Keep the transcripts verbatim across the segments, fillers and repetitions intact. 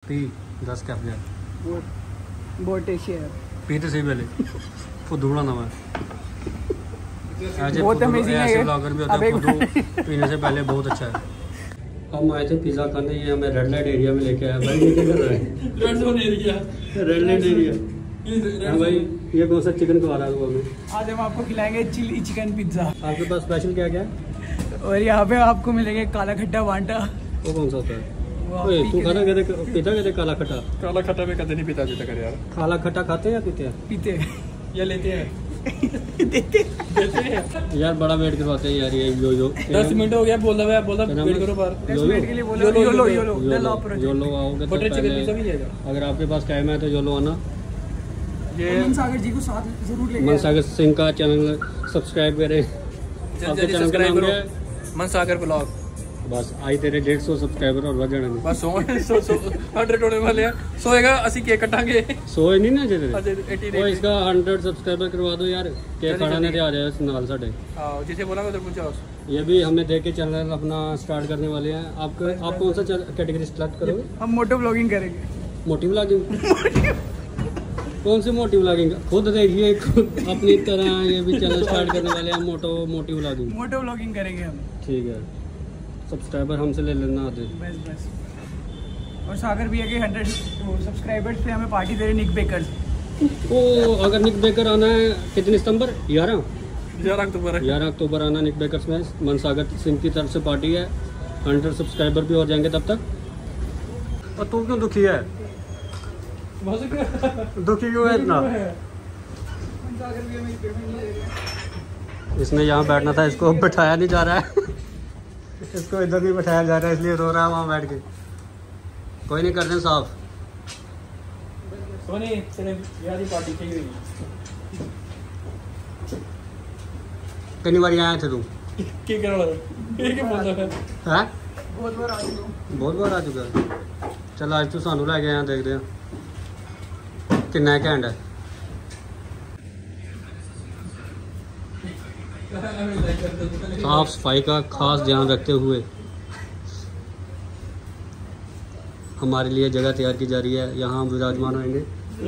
P दस cap जा बहुत टेस्टी है। पीते सही पहले फुद्दू बनाना मैं बहुत अमेजिंग है। ऐसे ब्लॉगर भी होते हैं, फुद्दू पीने से पहले बहुत अच्छा है। हम आए थे पिज़्ज़ा खाने, ये हमें रेड लाइट एरिया में लेके आया भाई। ये क्या कर रहा है? Red zone area, red light area. हाँ भाई, ये कौन सा चिकन खवा रहा है हमें? आज हम आपको खिलाएंगे चिली चिकन पिज्ज़ा। आपके पास स्पेशल क्या क्या है? और यहाँ पे आपको मिलेंगे काला खट्टा वांटा। वो कौन सा होता है? ओए तू खाना कहते पीता कहते काला खट्टा? काला खट्टा में कदे नहीं पीता जीता कर यार। काला खट्टा खाते हैं या पीते हैं? पीते या लेते हैं देते देते हैं यार बड़ा वेट करवाते हैं यार ये यो यो। दस मिनट हो गया, बोला हुआ है, बोला वेट करो बाहर। दस मिनट के लिए बोला। योलो योलो योलो योलो आओगे तो बटर चिकन पहले पिज्जा भी जाएगा। अगर आपके पास टाइम है तो योलो आना। ये मनसागर जी को साथ जरूर लेके मनसागर सिंह का चैनल सब्सक्राइब करें। जल्दी जल्दी सब्सक्राइब करो मनसागर ब्लॉग। बस आई तेरे डेढ़ सौ सब्सक्राइबर और बढ़ जाने बस सौ सौ हंड्रेड होने वाले हैं। सोएगा ਅਸੀਂ केक कटांगे। सौ नहीं ना जेते अजे अस्सी तो इसका हंड्रेड सब्सक्राइबर करवा दो यार। केक खाने ते आ जाए नाल साडे। हां जिसे बोला उधर पहुंचाओ। ये भी हमें देख के चैनल अपना स्टार्ट करने वाले हैं। आप आप कौन सा कैटेगरी स्टार्ट करोगे? हम मोटो ब्लॉगिंग करेंगे। मोटी ब्लॉगिंग? कौन सी मोटी ब्लॉगिंग? खुद देखिए अपनी तरह ये भी चैनल स्टार्ट करने वाले हैं। मोटो मोटी ब्लॉगिंग मोटो ब्लॉगिंग करेंगे हम। ठीक है, सब्सक्राइबर हमसे ले लेना आते। बस बस। और सागर भैया के हंड्रेड सब्सक्राइबर्स पे हमें पार्टी दे रहे निक बेकर। ओ अगर निक बेकर आना है कितने सितंबर? ग्यारह ग्यारह अक्टूबर ग्यारह अक्टूबर आना निक बेकर्स में। मनसागर सिंह की तरफ से पार्टी है। हंड्रेड सब्सक्राइबर भी हो जाएंगे तब तक। और तू क्यों दुखी है? दुखी क्यों है इतना? इसने यहाँ बैठना था, इसको बैठाया नहीं जा रहा है। इसको इधर नहीं बैठाया जा रहा है, इसलिए रो रहा है वहाँ बैठ के। कोई नहीं, करते साफ। सोनी तेरे यार की पार्टी की हुई कितनी बार आए थे तू? की कर रहा है? ये क्या बोल रहा है? हैं? बहुत बार आ चुका हूं। बहुत बार आ चुका है। चल आज तू सानू लैके आया, देखते हैं कितना घैंट है। साफ सफाई का खास ध्यान रखते हुए हमारे लिए जगह तैयार की जा रही है। यहाँ हम विराजमान होंगे।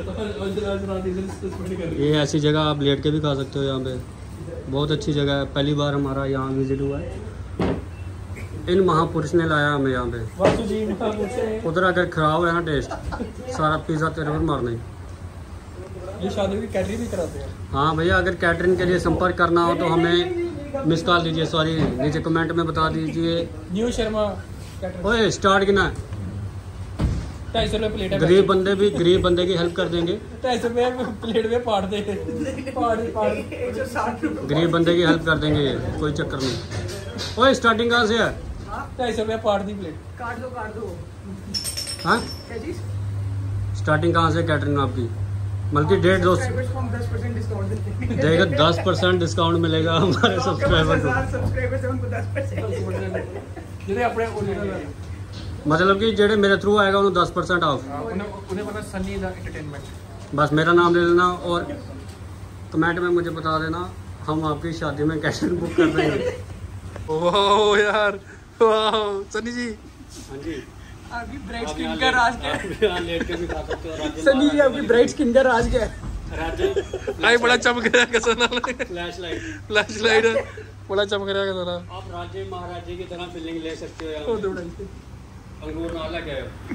ये ऐसी जगह आप लेट के भी खा सकते हो। यहाँ पे बहुत अच्छी जगह है। पहली बार हमारा यहाँ विजिट हुआ है। इन महापुरुष ने लाया हमें यहाँ पे। उधर अगर खराब है ना टेस्ट, सारा पिज़्ज़ा तेरे पर मारना ही। ये शादी की कैटरिंग भी कराते हैं। हाँ भैया, अगर कैटरिंग के लिए संपर्क करना हो तो हमें मिस कॉल दीजिए। सॉरी, नीचे कमेंट में बता दीजिए। न्यू शर्मा ओए स्टार्ट कितना है? ढाई सौ रुपये प्लेट है। गरीब बंदे भी गरीब बंदे की हेल्प कर देंगे। ढाई सौ रुपये प्लेट में पाड़ दे पाड़ पाड़ गरीब बंदे की हेल्प कर देंगे, ये कोई चक्कर नहीं। ओए स्टार्टिंग कहाँ से है? ढाई सौ रुपये पाड़ दी प्लेट। काट दो काट दो। हाँ, क्या चीज? स्टार्टिंग कहाँ से कैटरिंग आपकी? बल्कि डेढ़ दो दस परसेंट डिस्काउंट देते हैं। देखो दस परसेंट डिस्काउंट मिलेगा हमारे सब्सक्राइबर को। सब्सक्राइबर से उनको दस परसेंट। ਜਿਹੜੇ ਆਪਣੇ मतलब कि जेडे मेरे थ्रू आएगा उन्हें दस परसेंट ऑफ। उन्हें पता सनी द एंटरटेनमेंट। बस मेरा नाम ले लेना और कमेंट में मुझे बता देना। हम आपकी शादी में कैटरिंग बुक कर रहे हैं। वाह यार, वाह सनी जी। हाँ जी, आपकी ब्राइट स्किन का राज क्या है? यहाँ लेट के भी खा सकते हो। सनी जी, आपकी ब्राइट स्किन का राज क्या है? आई बड़ा चमक रहा है कसना। फ्लैश लाइट फ्लैश लाइट बड़ा चमक रहा है कसना। आप राज्य महाराजे की तरह फीलिंग ले सकते हो यहाँ। अंगूर ना लगे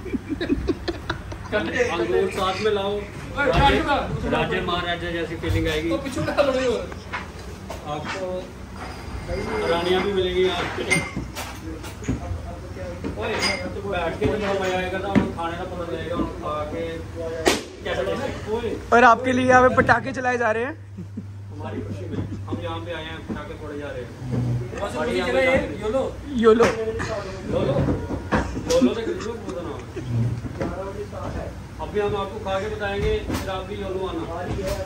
अंगूर साथ में लाओ, राज्य महाराजा जैसी फीलिंग आएगी आपको। रानियाँ भी मिलेंगी आपको। बैठ के जो मजा आएगा ना, खाने का पता चलेगा खा के कैसा। और आपके लिए यहाँ पे पटाखे चलाए जा रहे हैं। हमारी खुशी में हम यहाँ पे आए हैं, पटाखे फोड़े जा रहे हैं। योलो योलो योलो से खरीदो पूरा नाम। अभी हम आपको खा के बताएंगे, फिर आप भी योलो आना।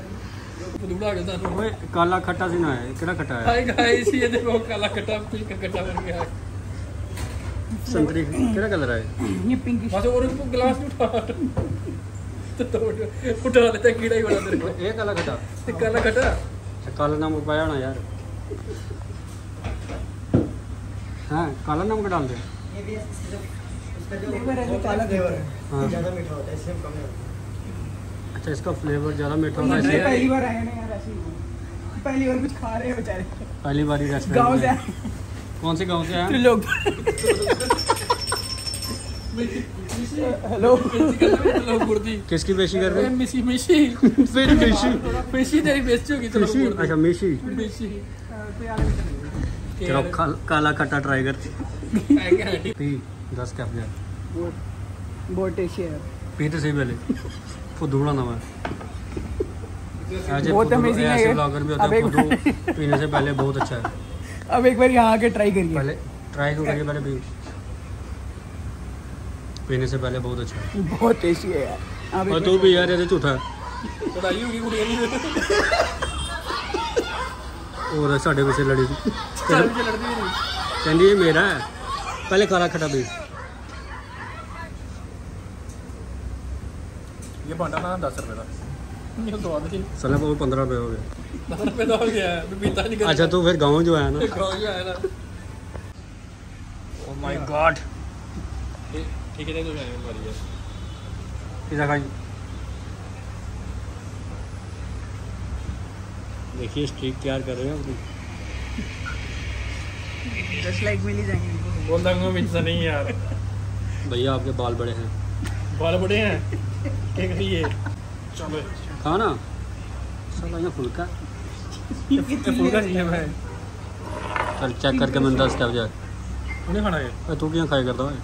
काला खट्टा सी ना है, कितना खट्टा है? हाय गाइस, ये देखो काला खट्टा पिंक खट्टा बन गया है। संतरी कितना कलर है? ये पिंक। बस और उसको ग्लास में उठा तो तोड़ उठा लेता है, कीड़ा ही बना तेरे को। ये काला खट्टा, काला खट्टा काला नमक पाया ना यार। हाँ, काला नमक डाल दे। काला हाँ। ज़्यादा मीठा होता है, इससे कम नहीं होता। अच्छा, इसका फ्लेवर ज़्यादा मीठा होता है इसलिए। पहली बार आए ना यार, ऐसे पहली बार कुछ खा रहे हैं बेचारे। पहली बार ही गाँव से रेस्टोरेंट आए। में। कौन से गांव से आए? लोग हेलो लोग गुर्दी किसकी बेची कर रहे हैं? मिशी मिशी फिर मिशी मिशी तेरी बेइज्जती होगी। चलो मिशी, अच्छा मिशी। मिशी चलो खा- काला खट्टा ट्राई कर। बहुत पी दस कैप जा बहुत टेस्टी है। पीते सही पहले फुदूड़ा ना मैं ऐसे बहुत फुदू- amazing है ऐसे ये। ब्लॉगर भी होते अब हैं। एक फुदू पीने से पहले बहुत अच्छा है। अब एक बार यहाँ आके ट्राई करिए। पहले ट्राई तो करिए, पहले पी पीने से पहले बहुत अच्छा है। बहुत टेस्टी है यार। अब और एक तू भी यार ऐसे झूठा है। लड़ाई होगी कुड़ियां नहीं और साढ़े पीछे लड़ी थी चल मुझे लड़ती भी नहीं। कहती ये मेरा है। पहले काला खट्टा पी। ये भांडा ना दस रुपए का, ये स्वाद नहीं। साला वो पंद्रह रुपये हो गए। दस रुपए का हो गया है, मैं पीता नहीं। अच्छा तो फिर गाँव जो आया ना। गाँव जो आया ना। Oh my god. ठीक है, तो जाने वाली है। पिज़्ज़ा खाई। देखिए स्ट्रीक तैयार कर रहे हैं अपनी। जस्ट लाइक मिल ही जाएंगे इनको। बोल दूंगा पिज्जा नहीं यार, भैया आपके बाल बड़े हैं। बाल बड़े हैं। क्या करिए? चलो खाना साला यहाँ फुल्का। ये फुल्का चाहिए मैं। चल चेक करके मैंने दस क्या बजा। उन्हें खाना है। तू क्या खाई करता है?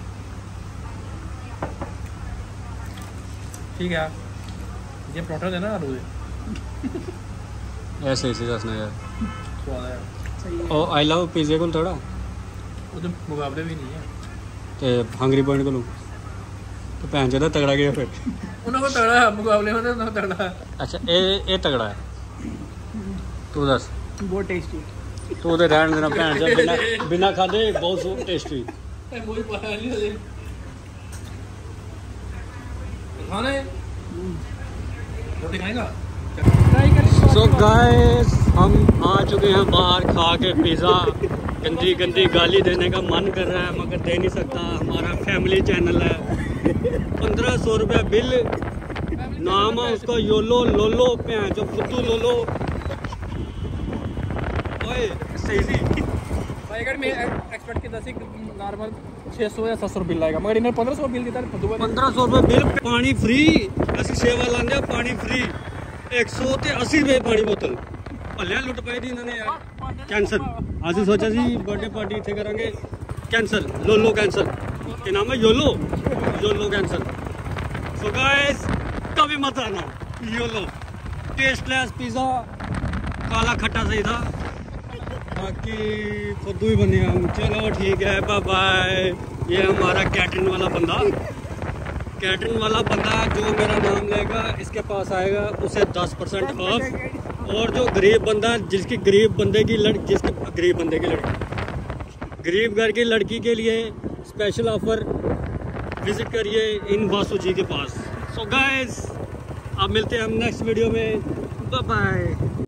ठीक है, ये परोठा देना आलू दे। ऐसे ऐसे दसना यार। स्वाद है सही है। और आई लव पिज़्ज़े को थोड़ा वो तो मुकाबले भी नहीं है। तो हंगरी पॉइंट को लूँ तो भैन चोदा तगड़ा गया फिर। उन्होंने को तगड़ा है, मुकाबले में उन्होंने तगड़ा है। अच्छा ए ए तगड़ा है। तू दस। बहुत टेस्टी। तू तो रहने देना भैन चोद बिना बिना खादे बहुत टेस्टी। वही पता नहीं मुझे। खाना है, रोटी खाएगा? ट्राई कर। सो गाइस हम आ चुके हैं बाहर खा के पिज़्ज़ा। गंदी गंदी गाली देने का मन कर रहा है मगर दे नहीं सकता, हमारा फैमिली चैनल है। पंद्रह सौ रुपया बिल, नाम है उसका योलो लोलो पे जो फुद्दू लोलो। ओए सही सी भाई अगर मैं एक्सपेक्ट किया था नॉर्मल छः सौ या सात सौ बिल आएगा, मगर इन्हें पंद्रह सौ बिल दिया। पंद्रह सौ रुपये बिल, पानी फ्री। असं सेवा लाने पानी फ्री। एक सौ ते अस्सी रुपये पानी बोतल। भलिया लुट पाई थी इन्होंने यार। कैंसल ਅਸੀਂ सोचा सी बर्थडे पार्टी इतने करांगे, कैंसल। लोलो कैंसल। क्या नाम है? Yolo yolo cancel. So guys कभी मत आना योलो। टेस्टलेस पिज़्ज़ा, काला खट्टा सही था, बाकी फुद्दू ही बने हम। चलो ठीक है, बाय बाय। ये हमारा कैटरिंग वाला बंदा कैटरिंग वाला बंदा जो मेरा नाम लेगा इसके पास आएगा उसे दस परसेंट ऑफ। और जो गरीब बंदा जिसकी गरीब बंदे की लड़की जिसके गरीब बंदे की लड़की गरीब घर की लड़की के लिए स्पेशल ऑफर, विजिट करिए इन वासु जी के पास। सो गाइस अब मिलते हैं हम नेक्स्ट वीडियो में। Bye bye.